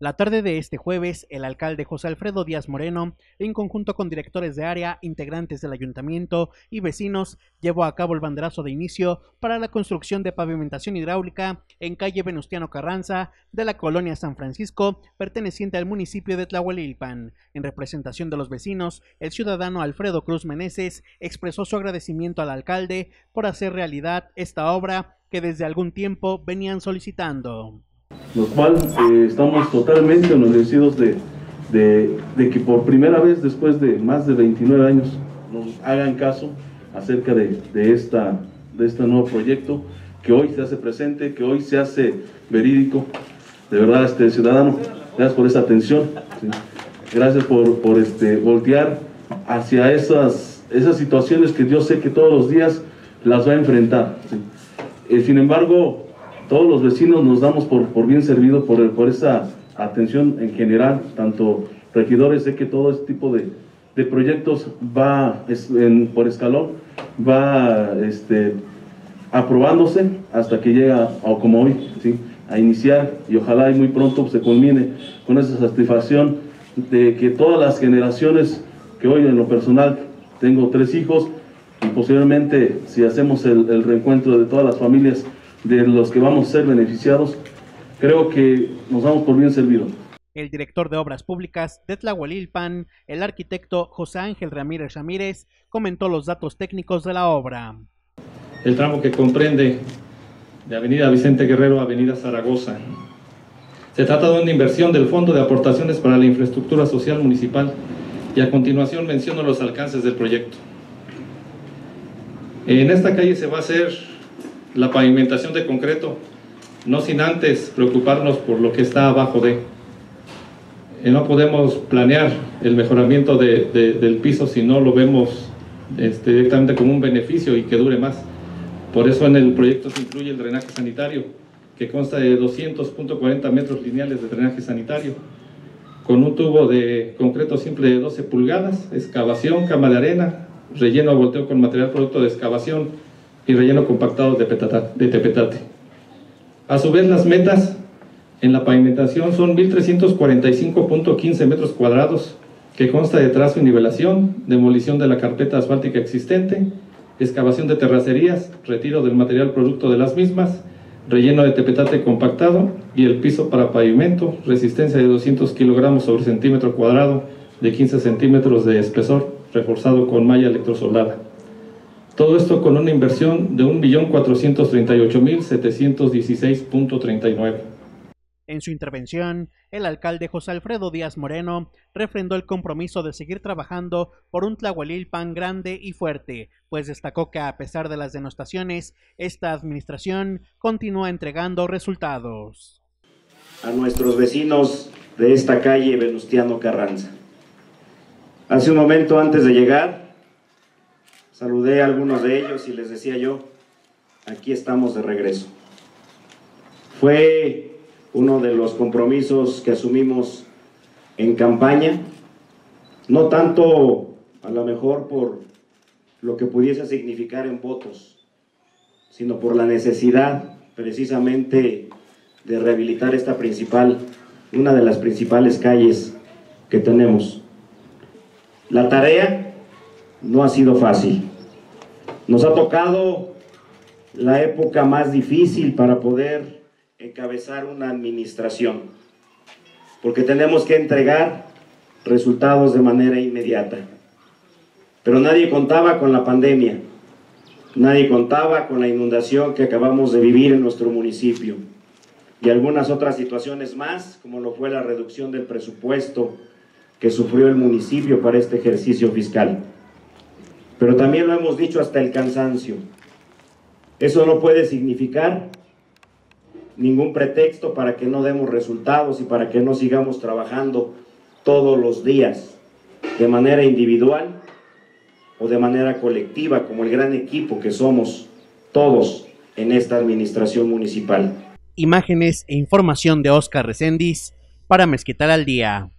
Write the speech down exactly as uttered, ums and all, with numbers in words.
La tarde de este jueves, el alcalde José Alfredo Díaz Moreno, en conjunto con directores de área, integrantes del ayuntamiento y vecinos, llevó a cabo el banderazo de inicio para la construcción de pavimentación hidráulica en calle Venustiano Carranza de la colonia San Francisco, perteneciente al municipio de Tlahuelilpan. En representación de los vecinos, el ciudadano Alfredo Cruz Meneses expresó su agradecimiento al alcalde por hacer realidad esta obra que desde algún tiempo venían solicitando. Lo cual eh, estamos totalmente agradecidos de, de, de que por primera vez después de más de veintinueve años nos hagan caso acerca de, de, esta, de este nuevo proyecto que hoy se hace presente, que hoy se hace verídico. De verdad, este ciudadano, gracias por esa atención, ¿sí? Gracias por, por este, voltear hacia esas, esas situaciones que yo sé que todos los días las va a enfrentar, ¿sí? Eh, sin embargo, todos los vecinos nos damos por, por bien servido por, por esa atención en general, tanto regidores, sé que todo este tipo de, de proyectos va es, en, por escalón, va este, aprobándose hasta que llega, o como hoy, ¿sí? A iniciar, y ojalá y muy pronto se culmine con esa satisfacción de que todas las generaciones, que hoy en lo personal tengo tres hijos, y posiblemente si hacemos el, el reencuentro de todas las familias de los que vamos a ser beneficiados, creo que nos damos por bien servidos. El director de Obras Públicas de Tlahuelilpan, el arquitecto José Ángel Ramírez Ramírez, comentó los datos técnicos de la obra. El tramo que comprende de Avenida Vicente Guerrero a Avenida Zaragoza. Se trata de una inversión del Fondo de Aportaciones para la Infraestructura Social Municipal, y a continuación menciono los alcances del proyecto. En esta calle se va a hacer la pavimentación de concreto, no sin antes preocuparnos por lo que está abajo de. Eh, no podemos planear el mejoramiento de, de, del piso si no lo vemos este, directamente como un beneficio y que dure más. Por eso en el proyecto se incluye el drenaje sanitario, que consta de doscientos punto cuarenta metros lineales de drenaje sanitario, con un tubo de concreto simple de doce pulgadas, excavación, cama de arena, relleno a volteo con material producto de excavación y relleno compactado de, petata, de tepetate. A su vez, las metas en la pavimentación son mil trescientos cuarenta y cinco punto quince metros cuadrados, que consta de trazo y nivelación, demolición de la carpeta asfáltica existente, excavación de terracerías, retiro del material producto de las mismas, relleno de tepetate compactado y el piso para pavimento, resistencia de doscientos kilogramos sobre centímetro cuadrado, de quince centímetros de espesor, reforzado con malla electrosoldada. Todo esto con una inversión de un millón cuatrocientos treinta y ocho mil setecientos dieciséis punto treinta y nueve. En su intervención, el alcalde José Alfredo Díaz Moreno refrendó el compromiso de seguir trabajando por un Tlahuelilpan grande y fuerte, pues destacó que a pesar de las denostaciones, esta administración continúa entregando resultados. A nuestros vecinos de esta calle Venustiano Carranza. Hace un momento antes de llegar, saludé a algunos de ellos y les decía yo, aquí estamos de regreso. Fue uno de los compromisos que asumimos en campaña, no tanto a lo mejor por lo que pudiese significar en votos, sino por la necesidad precisamente de rehabilitar esta principal, una de las principales calles que tenemos. La tarea no ha sido fácil. Nos ha tocado la época más difícil para poder encabezar una administración, porque tenemos que entregar resultados de manera inmediata. Pero nadie contaba con la pandemia, nadie contaba con la inundación que acabamos de vivir en nuestro municipio y algunas otras situaciones más, como lo fue la reducción del presupuesto que sufrió el municipio para este ejercicio fiscal. Pero también lo hemos dicho hasta el cansancio. Eso no puede significar ningún pretexto para que no demos resultados y para que no sigamos trabajando todos los días, de manera individual o de manera colectiva, como el gran equipo que somos todos en esta administración municipal. Imágenes e información de Oscar Reséndiz para Mezquital al Día.